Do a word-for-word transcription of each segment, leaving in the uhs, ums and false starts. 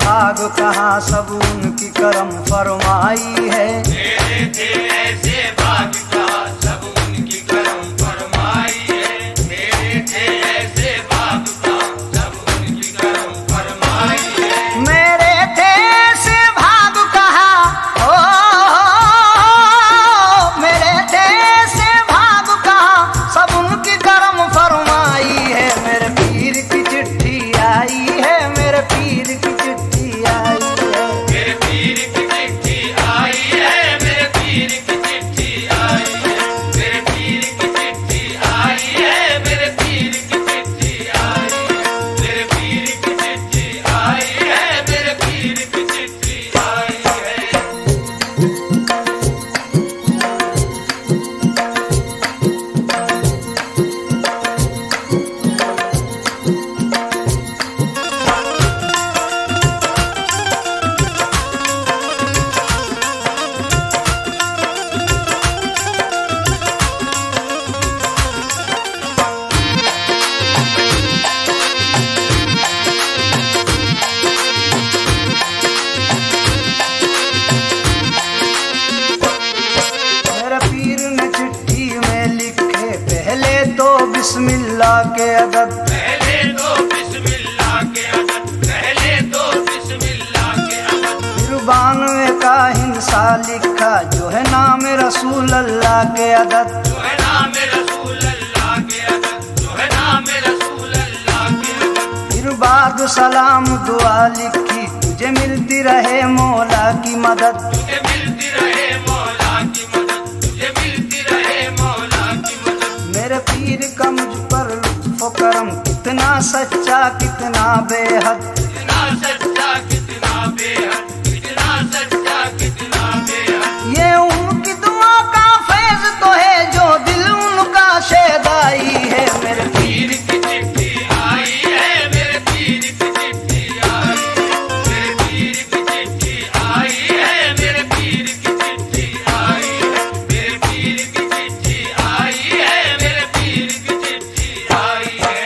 भाग कहाँ, सब उनकी करम फरमाई है। मेरे थे ऐसे भाग कहाँ, सब उनकी करम फरमाई है। मेरे थे ऐसे भाग कहाँ, सब उनकी करम फरमाई है। मेरे थे ऐसे भाग कहाँ, ओ मेरे थे ऐसे भाग कहाँ, सब उनकी करम फरमाई है। मेरे पीर की चिट्ठी आई है, मेरे पीर की चिट्ठी आई है। मेरे पीर की चिट्ठी आई है, मेरे पीर की चिट्ठी आई है। मेरे पीर की चिट्ठी आई है, मेरे पीर की चिट्ठी आई है। मेरे पीर की चिट्ठी आई है, मेरे पीर की चिट्ठी आई है। मेरे पीर ने चिट्ठी में लिखे पहले तो बिस्मिल्लाह के अदद, पहले तो बिस्मिल्लाह के अदद, पहले तो बिस्मिल्लाह के अदद। फिर बानवे का हिंसा लिखा जो है नाम रसूल अल्लाह के अदद। जो है नाम रसूल अल्लाह के अदद, जो है नाम रसूल अल्लाह के अदद। फिर बाद सलाम दुआ लिखी तुझे मिलती रहे मौला की मदद। तुझे मिलती रहे मौला की मदद, तुझे मिलती रहे मौला की मदद। मेरे पीर का मुझ पर लुत्फ करम कितना सच्चा कितना बेहद। कितना सच्चा कितना बेहद, कितना सच्चा कितना बेहद। ये उनकी दुआ का फैज तो है जो दिल उनका शेदाई है। मेरे पीर की चिट्ठी आई है, मेरे पीर की चिट्ठी आई है। मेरे पीर की चिट्ठी आई है, मेरे पीर की चिट्ठी आई है। मेरे पीर की चिट्ठी आई है, मेरे पीर की चिट्ठी आई है।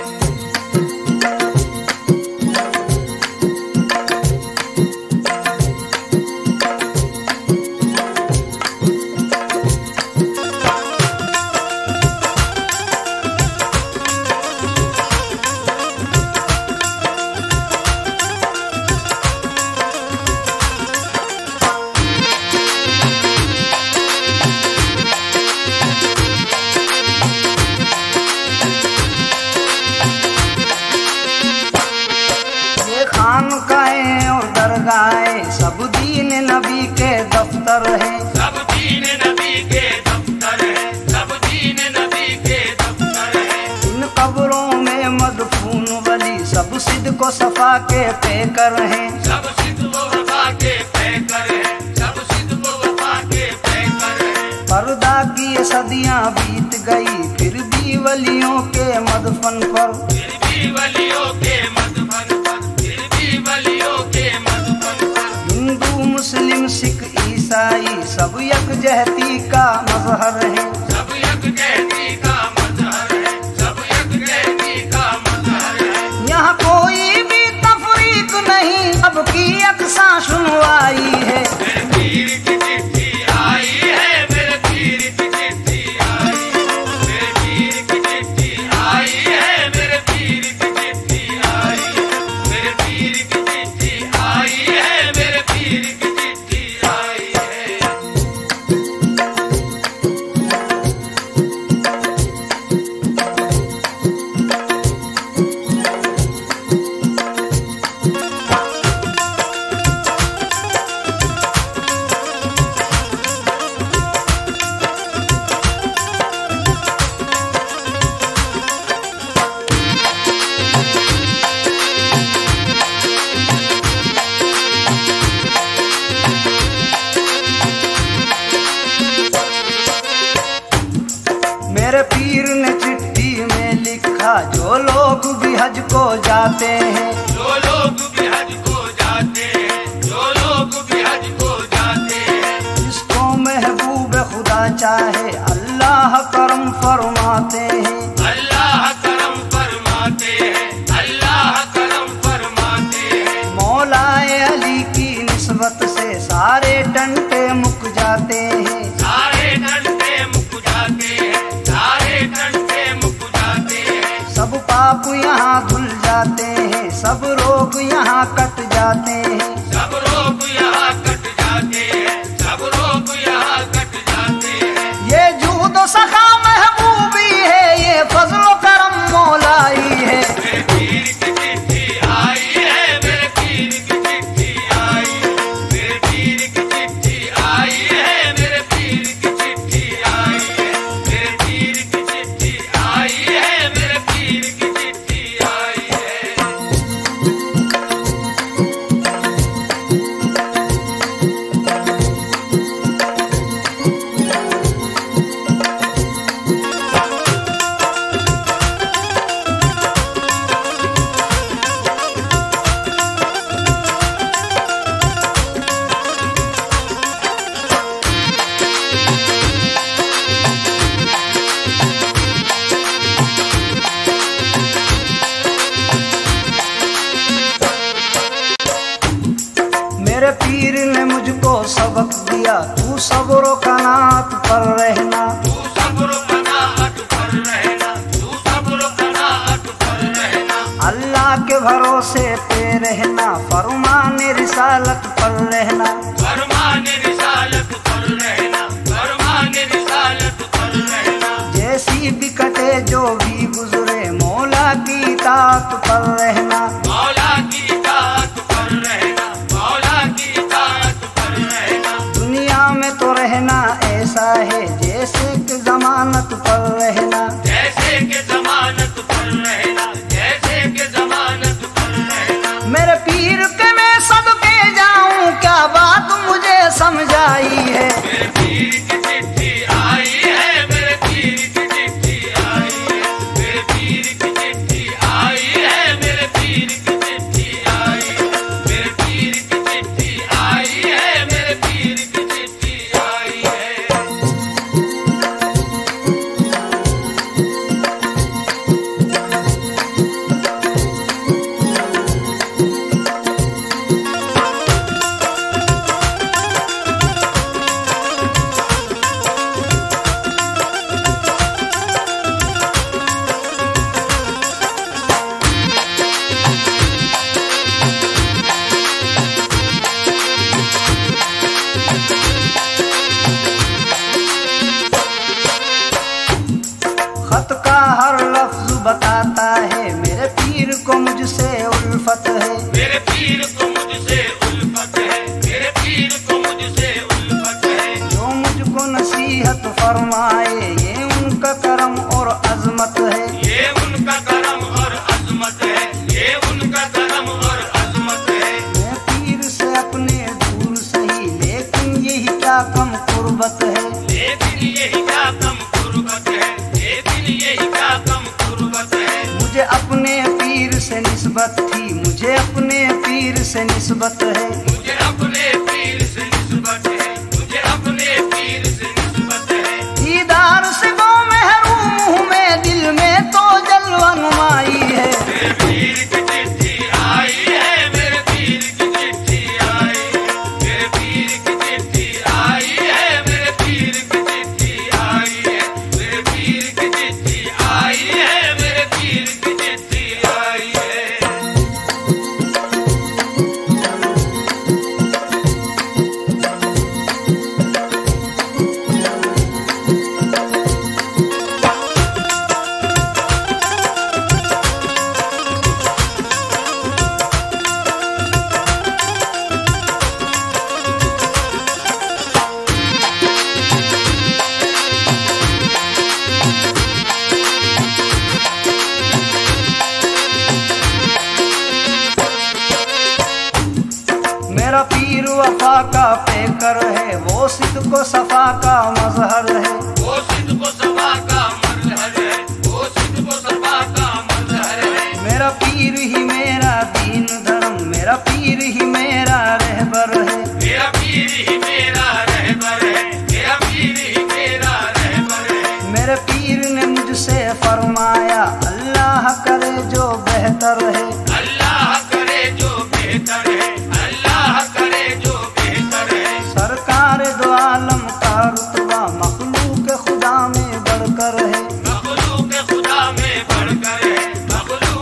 ये खानकाएं और दरगाहें सब दीन नबी के दफ्तर हैं। सब दीन नबी के दफ्तर है, सब दीन नबी के दफ्तर है। इन कब्रों में मदफून वली सब सिद्क व सफा के पैकर हैं। सब सिद्ध व वफा के पैकर है, सब सिद्ध व वफा के पैकर है। पर्दा की ये सदियां बीत गई फिर भी वलियों के मदफन पर। फिर भी वलियों के मधुबन पर, फिर भी वलियों के मधुबन पर। हिंदू मुस्लिम सिख ईसाई सब यकजहती का मजहर है। सब यकजहती का मजहर है, सब यकजहती का मजहर है। यहाँ कोई भी तफरीक नहीं अब की यकसा सुनवाई है। मेरे पीर की चिट्ठी आई है, मेरे पीर की चिट्ठी आई है। मेरे पीर की चिट्ठी आई है, मेरे पीर की चिट्ठी आई है। मेरे पीर की चिट्ठी आई है, मेरे पीर की चिट्ठी आई है। मेरे पीर ने चिट्ठी में लिखा जो लोग भी हज को जाते हैं। जो लोग भी हज को जाते हैं, जो लोग भी हज को जाते हैं। जिसको महबूब खुदा चाहे अल्लाह करम फरमाते हैं। अल्लाह करम फरमाते हैं, अल्लाह करम फरमाते हैं। मौला पाप यहाँ धुल जाते हैं, सब रोग यहाँ कट जाते हैं। सब रोग यहाँ कट जाते हैं, सब रोग यहाँ कट जाते हैं। ये जूद सखा महबूबी है, ये फजलो करम मौलाई है। मेरे पीर की चिट्ठी आई है, मेरे पीर की चिट्ठी आई है, मेरे पीर की चिट्ठी आई है, मेरे पीर की चिट्ठी आई है, मेरे पीर की चिट्ठी आई है, मेरे पीर की चिट्ठी आई है। मेरे पीर ने मुझको सबक दिया, तू सब्र कनात पर रहना। तू सब्र कनाअत पर रहना, तू सब्र कनाअत पर रहना। अल्लाह के भरोसे पे रहना, फरमाने रिसालत पर रहना। फरमाने रिसालत पर रहना, फरमाने रिसालत पर रहना। जैसी भी कटे जो भी गुजरे, मौला की इताअत पर रहना। मौला की इताअत पर रहना, मौला की इताअत पर रहना। दुनिया में तो रहना ऐसा है, जैसे कि जमानत पर रहना। जैसे कि जमानत पर रहना, जैसे कि जमानत पर रहना। मेरे पीर के मैं सदके जाऊं, क्या बात मुझे समझाई है। मेरे पीर की चिट्ठी आई है, मेरे पीर की चिट्ठी आई है, मेरे पीर की चिट्ठी आई है, मेरे पीर की चिट्ठी आई है, मेरे पीर की चिट्ठी आई है, मेरे पीर की चिट्ठी आई है। खत का हर लफ्ज बताता है, मेरे पीर को मुझसे उल्फत है। मेरे पीर को मुझसे उल्फत है, मेरे पीर को मुझसे उल्फत है। जो मुझको नसीहत फरमाए, ये उनका करम और अजमत है। ये उनका करम और अजमत है, ये उनका करम और अजमत है। मैं पीर से अपने दूर सही, लेकिन यही क्या कम कुर्बत है। लेकिन यही क्या कम कुर्बत है, लेकिन यही क्या कम कुर्बत है। मुझे अपने पीर से निस्बत थी, मुझे अपने पीर से निस्बत है। मुझे अपने पीर से निस्बत है, मुझे अपने पीर से निस्बत है। दीदार से वो महरूम हूँ मैं, दिल में तो जलवा नुमाई है। मेरे पीर की चिट्ठी आई है, मेरे पीर की चिट्ठी आई है, मेरे पीर की चिट्ठी आई है, मेरे पीर की चिट्ठी आई है, मेरे पीर की चिट्ठी आई है, मेरे पीर की चिट्ठी आई है। मेरा पीर वफा का पेकर है, वो सिद्को सफा का मजहर है। वो सिद्ध को सफा का मजहर है, वो सिद्ध को सफा का मजहर है। मेरा पीर ही मेरा दीन धर्म, मेरा पीर ही मेरा रहबर है। मेरा पीर ही मेरा रहबर है, मेरा पीर ही मेरा रहबर है। मेरे पीर ने मुझसे फरमाया, अल्लाह करे जो बेहतर है। अल्लाह करे जो बेहतर है, अल्लाह करे जो बेहतर है। सरकार दो आलम का रुतबा मखलूक खुदा में बढ़कर है। मखलूक खुदा में बढ़कर है, मखलूक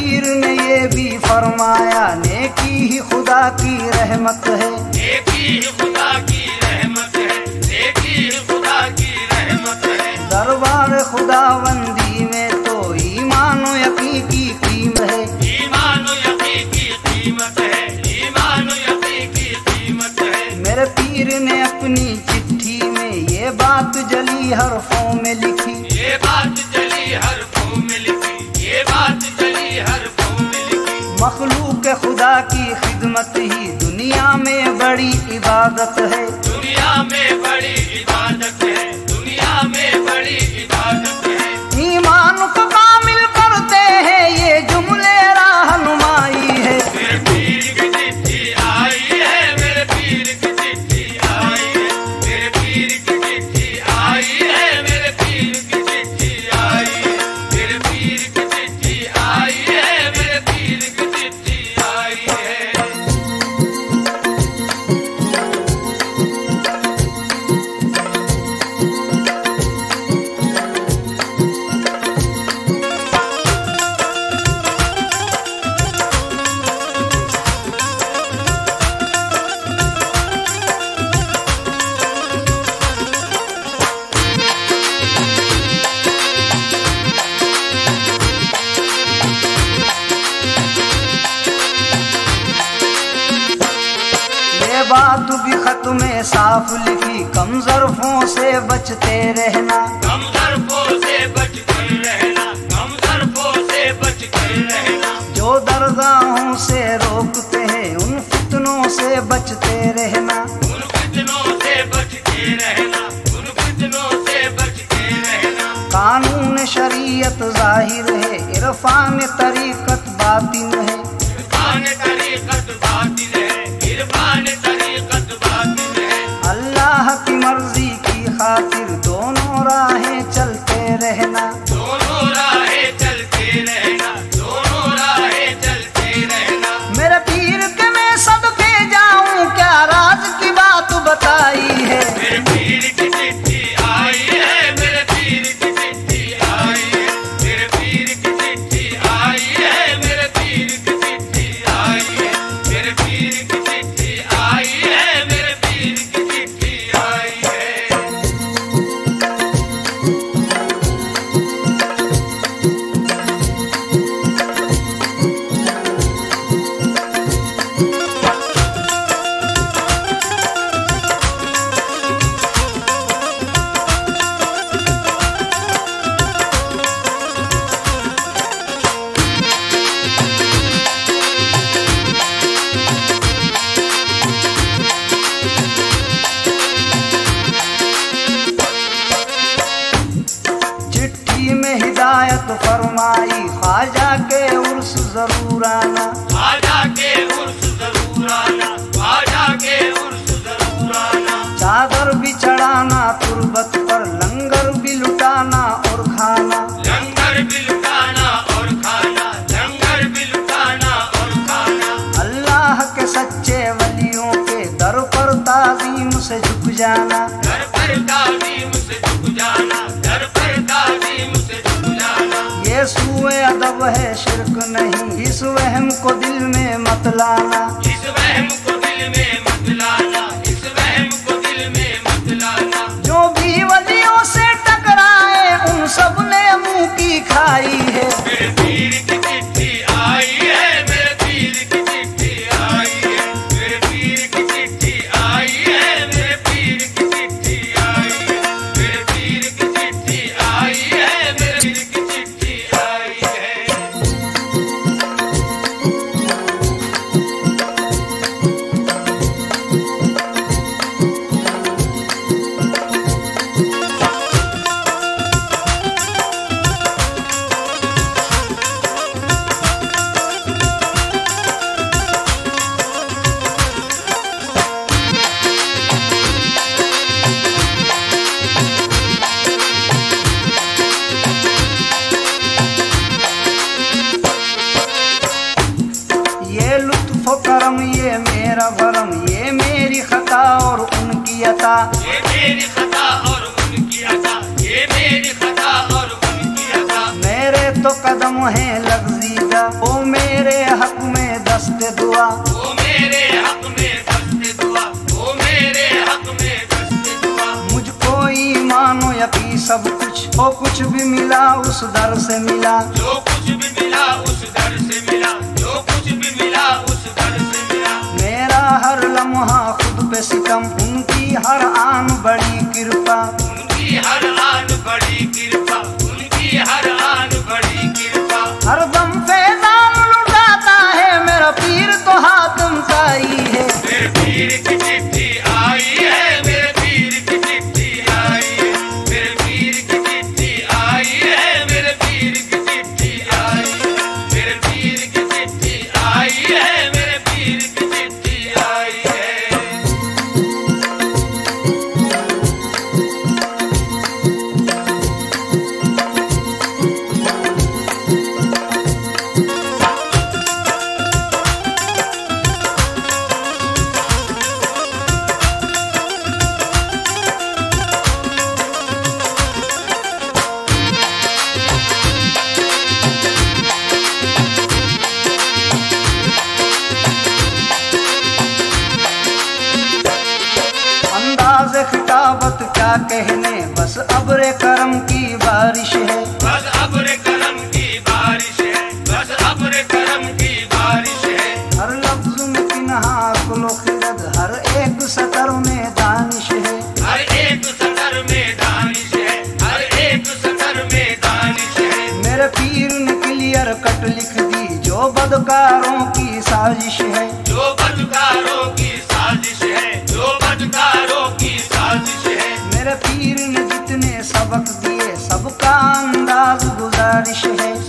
पीर ने ये भी फरमाया, नेकी ही खुदा की रहमत है। नेकी ही खुदा की रहमत है, नेकी ही खुदा की रहमत है। दरबार खुदाबंदी में तो ईमान और यकीन की कीमत है। ईमान और यकीन की कीमत है, ईमान और यकीन की कीमत है। मेरे पीर ने अपनी चिट्ठी में ये बात जली हरफों में लिखी, ये बात जली हरफों में लिखी, ये बात जली हरफों में लिखी। मखलूक खुदा की खिदमत ही दुनिया में बड़ी इबादत है। दुनिया में बड़ी इबादत है, दुनिया में बड़ी इबादत है। ईमान को कामिल करते हैं ये जुमले रहनुमाई है। मेरे पीर की चिट्ठी आई है, मेरे पीर की चिट्ठी आई है, मेरे पीर की चिट्ठी आई है, मेरे पीर की चिट्ठी आई है, मेरे पीर की चिट्ठी आई है, मेरे पीर की चिट्ठी आई है। ये बात भी खत में साफ लिखी, कम ज़र्फ़ों से बचते रहना। कम ज़र्फ़ों से बच कर रहना, कम ज़र्फ़ों से बच कर रहना। जो दरगाहों से रोकते हैं उन फितनों से बचते रहना। उन फितनों से बच के रहना, उन फितनों से बच के रहना। कानून शरीयत जाहिर है, इरफान तरीकत बातिन है। इरफान तरीकत बातिन है, इरफान तरीकत बातिन है। अल्लाह की मर्जी की खातिर दोनों राहें चलते रहना। दोनों राहें चलते रहना, दोनों राहें चलते रहना। मेरे पीर के मैं सदके जाऊं, क्या राज की बात बताई है। मेरे पीर की चिट्ठी आई है, मेरे पीर की चिट्ठी आई है, मेरे पीर की चिट्ठी आई है, मेरे पीर की चिट्ठी आई है, मेरे पीर की चिट्ठी आई है, मेरे पीर की चिट्ठी आई है। चिट्ठी में हिदायत फरमाई, ख्वाजा के उर्स जरूर आना। ख्वाजा के उर्स जरूर आना, ख्वाजा के उर्स जरूर आना। चादर भी चढ़ाना तुरबत पर, लंगर भी लुटाना और खाना। लंगर भी लुटाना और खाना, लंगर भी लुटाना और खाना। अल्लाह के सच्चे वलियों के दर पर ताजीम से झुक जाना। दर पर ताज़ीम से झुक जाना, दर पर ताज़ीम से झुक जाना। ये सूए अदब है शिरक नहीं, इस वहम को दिल में मत लाना। इस वहम को दिल में मत लाना, इस वहम को दिल में मत लाना। जो भी वलियों से टकराए उन सब ने मुंह की खाई है। मेरे पीर की चिट्ठी आई है, मेरे पीर की चिट्ठी आई है, मेरे पीर की चिट्ठी आई है, मेरे पीर की चिट्ठी आई है, मेरे पीर की चिट्ठी आई है, मेरे पीर की चिट्ठी आई है। ये लुत्फ करम ये मेरा भरम, ये मेरी खता और उनकी अता। ये मेरी खता और उनकी अता, ये मेरी खता और उनकी अता। मेरे तो कदम हैं लग़ज़ीदा, ओ मेरे हक में दस्ते दुआ, ओ मेरे हक में दस्ते दुआ। मुझको ईमानो यकीन सब कुछ, ओ कुछ भी मिला उस दर से मिला। जो कुछ भी मिला उस दर से मिला, जो कुछ भी मिला उस दर से मिला। मेरा हर लम्हा खुद पे सितम, उनकी हर आन बड़ी कृपा। उनकी हर आन बड़ी कृपा, उनकी हर आन बड़ी कृपा। हर दम फैजान लुटाता है मेरा पीर तो हातम साई है। मेरे पीर की चिट्ठी आई है, मेरे पीर की चिट्ठी आई है, मेरे पीर की चिट्ठी आई है, मेरे पीर की चिट्ठी आई है, मेरे पीर की चिट्ठी आई है, मेरे पीर की चिट्ठी आई है। अंदाज़े खिताबत क्या कहने, बस अब्रे करम की बारिश है। बस अब्रे करम की बारिश है, बस अब्रे करम की बारिश है। हर लफ्ज़ में किन्हा कुलो खिरद, हर एक सतर में दानिश है। हर एक सतर में दानिश है, हर एक सतर में दानिश है। मेरे पीर ने क्लियर कट लिख दी जो बदकारों की साजिश है। जो बदकारों की साजिश है, जो बदकारों की साजिश है। मेरे पीर ने जितने सबक दिए सबका अंदाज गुजारिश है।